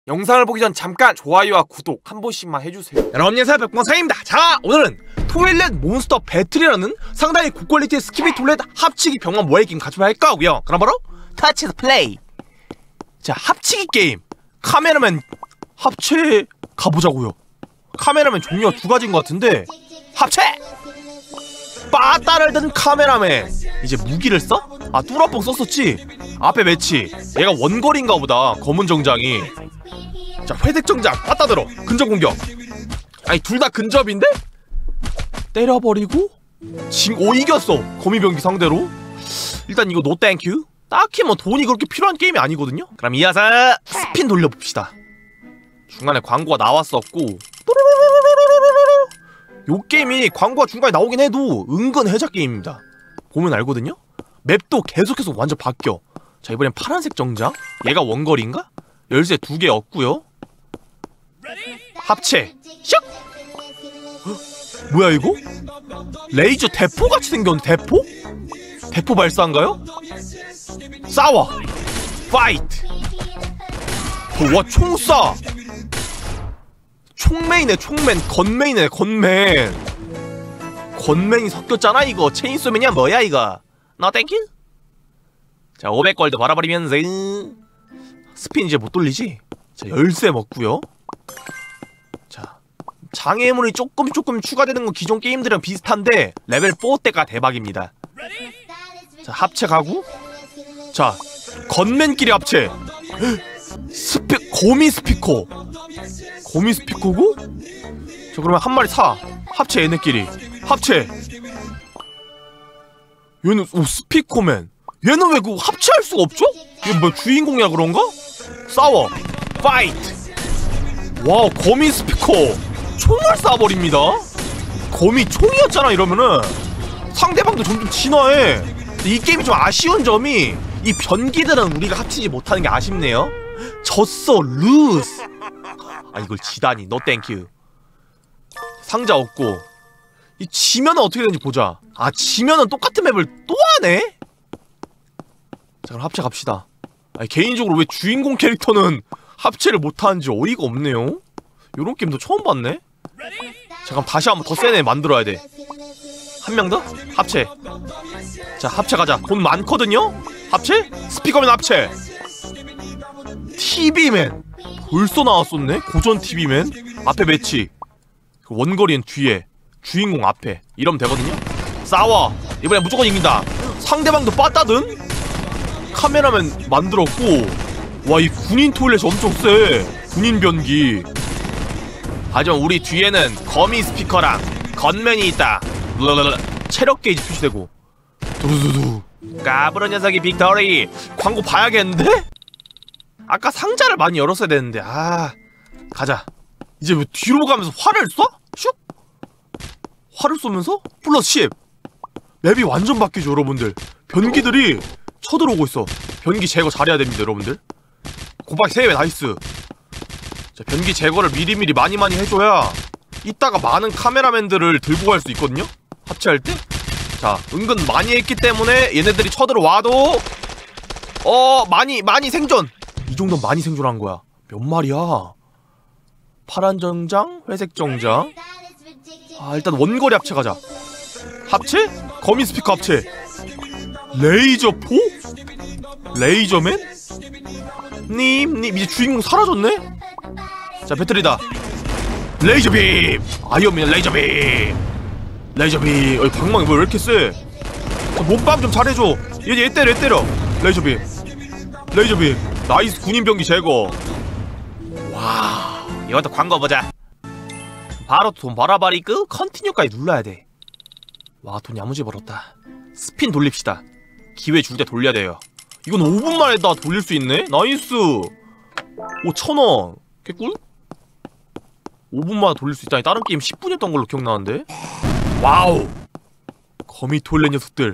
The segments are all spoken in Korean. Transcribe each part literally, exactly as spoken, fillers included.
영상을 보기 전 잠깐 좋아요와 구독 한 번씩만 해주세요. 여러분 안녕하세요, 백봉사입니다. 자, 오늘은 토일렛 몬스터 배틀이라는 상당히 고퀄리티의 스키비 토일렛 합치기 병만 모바일 게임 같이 할 거고요. 그럼 바로 터치에서 플레이. 자, 합치기 게임 카메라맨 합체 가보자고요. 카메라맨 종류가 두 가지인 것 같은데 합체! 빠따를 든 카메라맨. 이제 무기를 써? 아, 뚜러뽕 썼었지? 앞에 매치. 얘가 원거리인가 보다, 검은 정장이. 자, 회색 정장 빠따 들어. 근접 공격. 아니, 둘 다 근접인데? 때려버리고 진, 오, 이겼어. 거미병기 상대로. 일단 이거 노 땡큐. 딱히 뭐 돈이 그렇게 필요한 게임이 아니거든요. 그럼 이어서 스핀 돌려봅시다. 중간에 광고가 나왔었고, 요 게임이 광고가 중간에 나오긴 해도 은근 해작 게임입니다. 보면 알거든요? 맵도 계속해서 완전 바뀌어. 자, 이번엔 파란색 정장. 얘가 원거리인가? 열쇠 두 개 얻고요. 합체. 슉! 헉, 뭐야 이거? 레이저 대포같이 생겼는데, 대포? 대포 발사인가요? 싸워! 파이트! 어, 와, 총 쏴! 총맨이네, 총맨. 건맨이네, 건맨. 건맨이 섞였잖아 이거. 체인소맨이야 뭐야 이거. 너 땡큐? 자, 오백 골드 벌어버리면서 스핀 이제 못 돌리지? 자, 열쇠 먹고요. 자, 장애물이 조금 조금 추가되는 건 기존 게임들이랑 비슷한데 레벨 사 때가 대박입니다. 자, 합체 가고. 자, 건맨끼리 합체. 스피, 거미 스피커. 거미 스피커고? 자, 그러면 한 마리 사. 합체 얘네끼리. 합체. 얘는, 오, 스피커맨. 얘는 왜 그거 합체할 수가 없죠? 이게 뭐 주인공이야 그런가? 싸워. 파이트. 와우, 거미 스피커. 총을 쏴버립니다. 거미 총이었잖아 이러면은. 상대방도 점점 진화해. 이 게임이 좀 아쉬운 점이 이 변기들은 우리가 합치지 못하는 게 아쉽네요. 졌어, 루스. 아, 이걸 지다니. 노 땡큐. 상자 없고. 이 지면은 어떻게 되는지 보자. 아, 지면은 똑같은 맵을 또 하네? 자, 그럼 합체 갑시다. 아니, 개인적으로 왜 주인공 캐릭터는 합체를 못하는지 어이가 없네요. 요런 게임도 처음 봤네? 잠깐, 다시 한번 더 센 애 만들어야 돼. 한 명 더? 합체. 자, 합체 가자. 돈 많거든요? 합체? 스피커맨 합체. 티비맨. 벌써 나왔었네? 고전 티비맨. 앞에 매치. 원거리는 뒤에. 주인공 앞에. 이러면 되거든요? 싸워. 이번엔 무조건 이긴다. 상대방도 빠따든? 카메라맨 만들었고. 와, 이 군인 토일렛이 엄청 세. 군인 변기. 하지만 우리 뒤에는 거미 스피커랑 건맨이 있다. 블라블라. 체력 게이지 표시되고. 두두두두. 까부런 녀석이 빅토리. 광고 봐야겠는데? 아까 상자를 많이 열었어야 되는데. 아, 가자. 이제 왜 뒤로 가면서 활을 쏴? 슉! 활을 쏘면서 플러스 십. 맵이 완전 바뀌죠 여러분들. 변기들이 쳐들어오고 있어. 변기 제거 잘해야 됩니다 여러분들. 고박 세 배 나이스. 자, 변기 제거를 미리미리 많이 많이 해줘야 이따가 많은 카메라맨들을 들고 갈 수 있거든요? 합체할 때? 자, 은근 많이 했기 때문에 얘네들이 쳐들어와도 어, 많이 많이 생존. 이 정도는 많이 생존한 거야. 몇 마리야? 파란 정장, 회색 정장. 아, 일단 원거리 합체 가자. 합체? 거미 스피커 합체. 레이저 포? 레이저맨? 님, 님, 이제 주인공 사라졌네? 자, 배터리다. 레이저빔! 아이언맨 레이저빔! 레이저빔! 어이, 방망이 왜 이렇게 세? 자, 몸빵 좀 잘해줘. 얘, 얘 때려, 얘 때려. 레이저빔. 레이저빔. 나이스 군인병기 제거. 와, 이것도 광고 보자. 바로 돈 벌어버리고 컨티뉴까지 눌러야 돼. 와, 돈 야무지게 벌었다. 스핀 돌립시다. 기회 줄 때 돌려야 돼요. 이건 오 분 만에 다 돌릴 수 있네? 나이스. 오, 천 원. 개꿀? 오 분 만에 돌릴 수 있다니. 다른 게임 십 분이었던 걸로 기억나는데? 와우. 거미 토일렛 녀석들.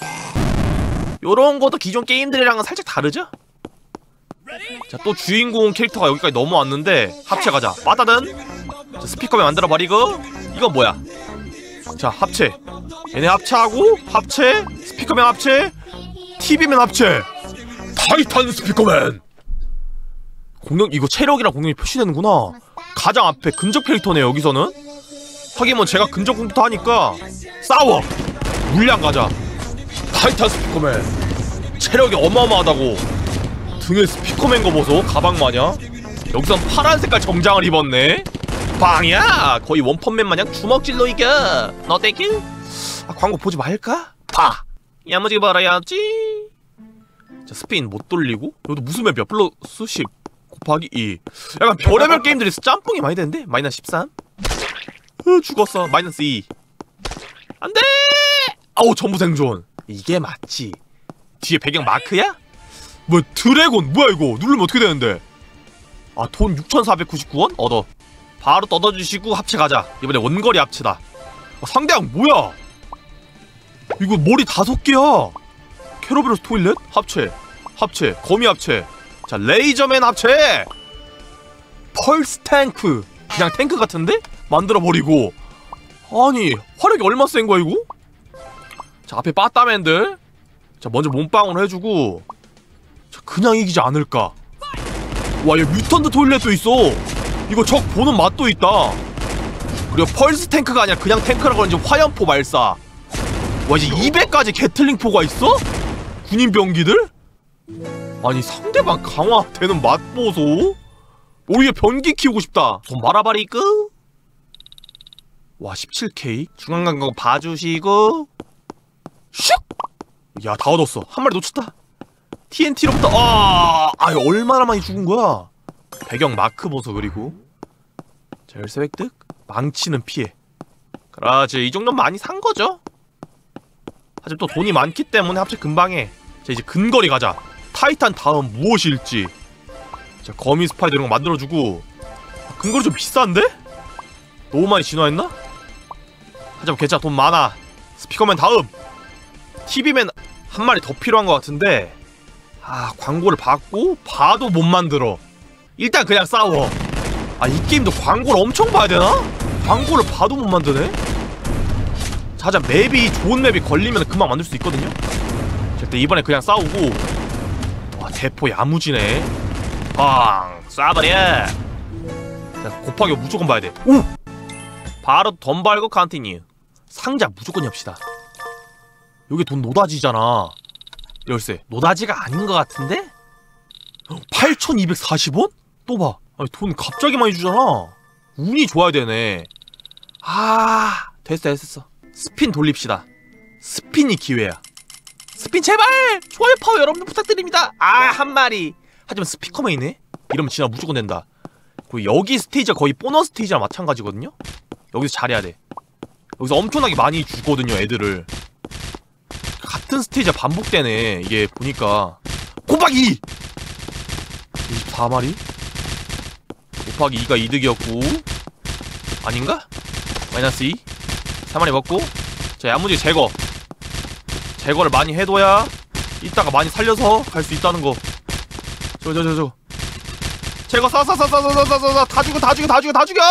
요런 것도 기존 게임들이랑은 살짝 다르죠? 자, 또 주인공 캐릭터가 여기까지 넘어왔는데 합체 가자. 빠따든. 자, 스피커맨 만들어버리고. 이건 뭐야? 자, 합체. 얘네 합체하고 합체. 스피커맨 합체. 티비맨 합체. 타이탄 스피커맨. 공격 이거 체력이랑 공격이 표시되는구나. 가장 앞에 근접 캐릭터네 여기서는. 하긴 뭐 제가 근접 공부터 하니까 싸워. 물량 가자. 타이탄 스피커맨. 체력이 어마어마하다고. 등에 스피커맨 거 보소. 가방 마냥. 여기선 파란 색깔 정장을 입었네. 빵이야. 거의 원펀맨 마냥 주먹질로 이겨. 너 땡큐. 아, 광고 보지 말까? 파. 야무지게 벌어야지. 자, 스피인 못 돌리고. 여기도 무슨 맵이야? 플러스 십 곱하기 이. 약간 별의별 게임들이 짬뽕이 많이 되는데? 마이너스 십삼. 으, 죽었어. 마이너스 이. 안돼. 아우, 전부 생존. 이게 맞지. 뒤에 배경 마크야? 뭐 드래곤 뭐야 이거. 누르면 어떻게 되는데? 아, 돈 육천사백구십구 원? 얻어. 바로 뜯어주시고 합체 가자. 이번에 원거리 합체다. 아, 상대방 뭐야? 이거 머리 다섯 개야. 캐러베로스 토일렛? 합체. 합체. 거미 합체. 자, 레이저맨 합체. 펄스 탱크. 그냥 탱크 같은데? 만들어버리고. 아니, 화력이 얼마 센 거야 이거? 자, 앞에 빠따맨들. 자, 먼저 몸빵으로 해주고. 자, 그냥 이기지 않을까. 와, 얘 뮤턴트 토일렛도 있어. 이거 적 보는 맛도 있다. 그리고 펄스 탱크가 아니라 그냥 탱크라 그런지 화염포 발사. 와, 이제 이백까지 게틀링포가 있어? 군인병기들? 아니, 상대방 강화되는 맛 보소. 오히려 변기 키우고 싶다. 돈 말아버리고. 와, 십칠 케이. 중앙간 거 봐주시고. 슉! 야, 다 얻었어. 한 마리 놓쳤다. 티엔티로부터. 아, 아, 얼마나 많이 죽은 거야? 배경 마크 보소. 그리고 자, 열쇠 획득. 망치는 피해. 그렇지, 이 정도는 많이 산 거죠. 하지만 또 돈이 많기 때문에 합체 금방 해. 자, 이제 근거리 가자. 타이탄 다음 무엇일지. 자, 거미 스파이더 이런 거 만들어주고. 근거리 좀 비싼데? 너무 많이 진화했나? 하지만 괜찮아, 돈 많아. 스피커맨 다음. 티비맨 한 마리 더 필요한 것 같은데. 아, 광고를 받고 봐도 못 만들어. 일단 그냥 싸워. 아, 이 게임도 광고를 엄청 봐야 되나? 광고를 봐도 못 만드네? 자, 자, 맵이 좋은 맵이 걸리면 금방 만들 수 있거든요? 자, 일단 이번에 그냥 싸우고. 와, 대포 야무지네. 빵! 쏴버려! 자, 곱하기 무조건 봐야 돼. 오! 바로 돈 벌고 컨티뉴. 상자 무조건 엽시다. 여기 돈 노다지잖아. 열쇠. 노다지가 아닌 것 같은데? 팔천이백사십 원? 또 봐. 아니, 돈 갑자기 많이 주잖아. 운이 좋아야 되네. 아, 됐어, 됐어. 스핀 돌립시다. 스핀이 기회야. 스핀 제발! 좋아요 파워 여러분들 부탁드립니다. 아, 한 마리. 하지만 스피커맨이네? 이러면 진화 무조건 된다. 그리고 여기 스테이지가 거의 보너스 스테이지랑 마찬가지거든요? 여기서 잘해야 돼. 여기서 엄청나게 많이 주거든요, 애들을. 같은 스테이지가 반복되네. 이게 보니까 곱하기 이! 이십사 마리? 곱하기 이가 이득이었고. 아닌가? 마이너스 이. 세 마리 먹고. 자, 야무지게 제거. 제거를 많이 해둬야 이따가 많이 살려서 갈 수 있다는 거. 저 저 저 저 제거 쏴쏴쏴쏴쏴쏴쏴 다 죽여 다 죽여 다 죽여 다 죽여.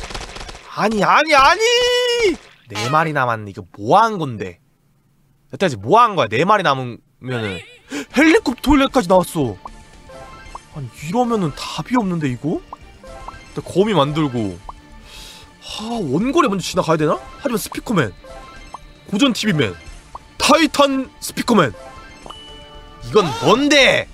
아니 아니 아니. 네 마리 남았네. 이거 뭐한 건데? 여태까지 뭐한 거야? 네 마리 남으면은 헬리콥터 토일렛까지 나왔어. 아니, 이러면은 답이 없는데 이거? 일단 거미 만들고. 하, 원거리 먼저 지나가야 되나? 하지만 스피커맨, 고전 티비맨, 타이탄 스피커맨. 이건 뭔데?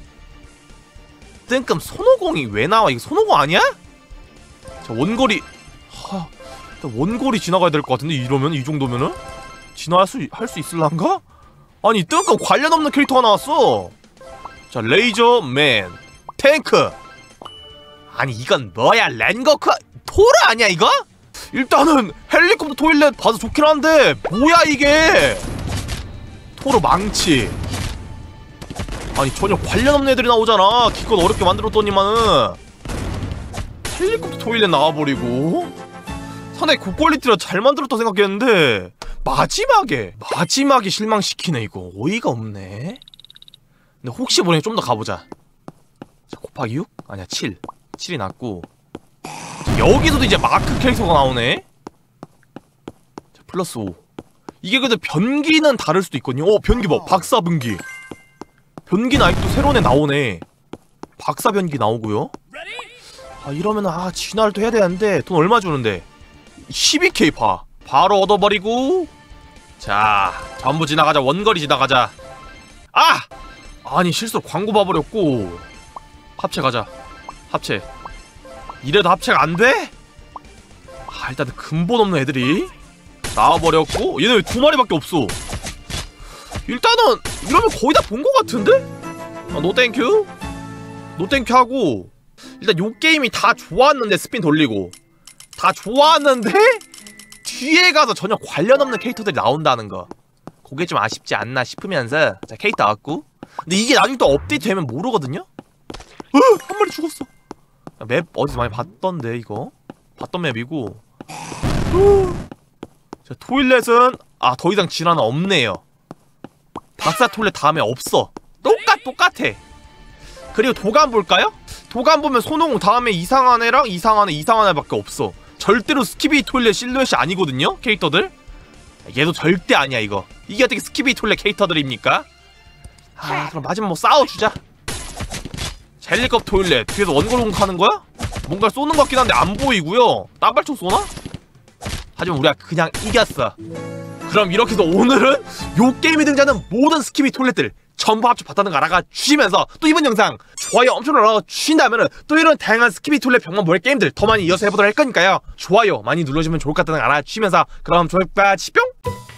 뜬끔 손오공이 왜 나와? 이거 손오공 아니야? 자, 원거리. 하, 일단 원거리 지나가야 될 것 같은데 이러면 이 정도면은 진화할 수 할 수 있을란가? 아니, 뜬끔 관련 없는 캐릭터가 나왔어. 자, 레이저맨, 탱크. 아니, 이건 뭐야? 렌거크 토르 아니야 이거? 일단은 헬리콥터 토일렛 봐도 좋긴 한데 뭐야 이게? 토르 망치. 아니, 전혀 관련 없는 애들이 나오잖아. 기껏 어렵게 만들었더니만은 헬리콥터 토일렛 나와버리고. 상당히 고퀄리티라 잘 만들었다 생각했는데 마지막에 마지막에 실망시키네. 이거 어이가 없네. 근데 혹시 모르니 좀 더 가보자. 자, 곱하기 육? 아니야, 칠. 칠이 낫고. 자, 여기서도 이제 마크 캐릭터가 나오네. 자, 플러스 오. 이게 근데 변기는 다를 수도 있거든요. 어, 변기 봐. 박사 변기. 변기는 아직도 새로운 애 나오네. 박사 변기 나오고요. 아 이러면 아 진화를 또 해야 되는데 돈 얼마 주는데 십이 케이 봐. 바로 얻어버리고 자 전부 지나가자. 원거리 지나가자. 아! 아니 실수로 광고 봐버렸고. 합체 가자. 합체. 이래도 합체가 안 돼? 아 일단 근본 없는 애들이 나와버렸고. 얘네 왜 두 마리밖에 없어? 일단은 이러면 거의 다 본 것 같은데? 아, 노 땡큐? 노 땡큐 하고 일단 요 게임이 다 좋았는데 스핀 돌리고 다 좋았는데 뒤에 가서 전혀 관련 없는 캐릭터들이 나온다는 거 그게 좀 아쉽지 않나 싶으면서 자 캐릭터 나왔고 근데 이게 나중에 또 업데이트 되면 모르거든요? 으! 한 마리 죽었어. 맵 어디서 많이 봤던데 이거? 봤던 맵이고 자 토일렛은 아 더 이상 진화는 없네요. 박사 토일렛 다음에 없어. 똑같 똑같아. 그리고 도감 볼까요? 도감 보면 손오공 다음에 이상한 애랑 이상한 애 이상한 애밖에 없어. 절대로 스키비 토일렛 실루엣이 아니거든요 캐릭터들. 얘도 절대 아니야 이거. 이게 어떻게 스키비 토일렛 캐릭터들입니까? 아 그럼 마지막 뭐 싸워주자. 젤리컵 토일렛 뒤에서 원거리 공격하는 거야? 뭔가 쏘는 것 같긴 한데 안 보이고요. 딴발총 쏘나? 하지만 우리가 그냥 이겼어. 그럼 이렇게 해서 오늘은 요 게임에 등장하는 모든 스키비 토일렛들 전부 합쳐 봤다는 거 알아가 주시면서 또 이번 영상 좋아요 엄청 눌러 주신다면은 또 이런 다양한 스키비 토일렛 병만 모의 게임들 더 많이 이어서 해보도록 할 거니까요. 좋아요 많이 눌러주면 좋을 것 같다는 거 알아주시면서 그럼 좋을까 치뿅!